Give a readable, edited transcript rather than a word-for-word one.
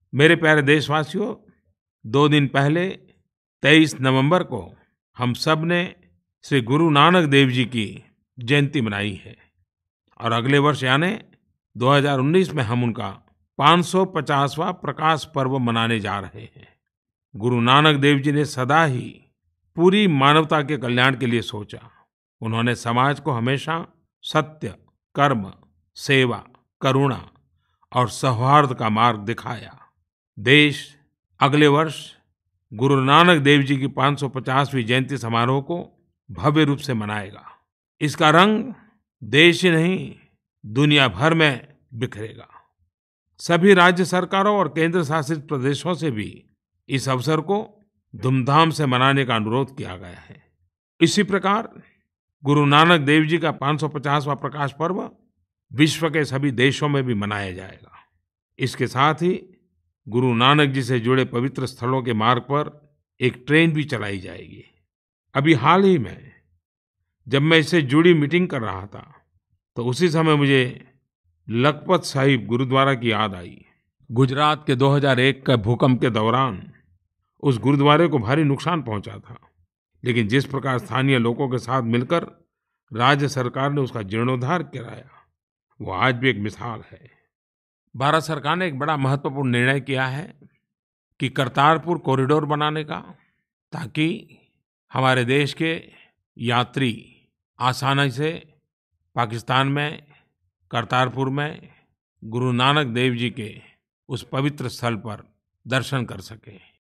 मेरे प्यारे देशवासियों, 2 दिन पहले 23 नवंबर को हम सब ने श्री गुरु नानक देव जी की जयंती मनाई है और अगले वर्ष यानी 2019 में हम उनका 550वाँ प्रकाश पर्व मनाने जा रहे हैं। गुरु नानक देव जी ने सदा ही पूरी मानवता के कल्याण के लिए सोचा। उन्होंने समाज को हमेशा सत्य, कर्म, सेवा, करुणा और सौहार्द का मार्ग दिखाया। देश अगले वर्ष गुरु नानक देव जी की 550वीं जयंती समारोह को भव्य रूप से मनाएगा। इसका रंग देश ही नहीं, दुनिया भर में बिखरेगा। सभी राज्य सरकारों और केंद्र शासित प्रदेशों से भी इस अवसर को धूमधाम से मनाने का अनुरोध किया गया है। इसी प्रकार गुरु नानक देव जी का 550वाँ प्रकाश पर्व विश्व के सभी देशों में भी मनाया जाएगा। इसके साथ ही गुरु नानक जी से जुड़े पवित्र स्थलों के मार्ग पर एक ट्रेन भी चलाई जाएगी। अभी हाल ही में जब मैं इससे जुड़ी मीटिंग कर रहा था तो उसी समय मुझे लखपत साहिब गुरुद्वारा की याद आई। गुजरात के 2001 के भूकंप के दौरान उस गुरुद्वारे को भारी नुकसान पहुंचा था, लेकिन जिस प्रकार स्थानीय लोगों के साथ मिलकर राज्य सरकार ने उसका जीर्णोद्धार कराया, वो आज भी एक मिसाल है। भारत सरकार ने एक बड़ा महत्वपूर्ण निर्णय किया है कि करतारपुर कॉरिडोर बनाने का, ताकि हमारे देश के यात्री आसानी से पाकिस्तान में करतारपुर में गुरु नानक देव जी के उस पवित्र स्थल पर दर्शन कर सकें।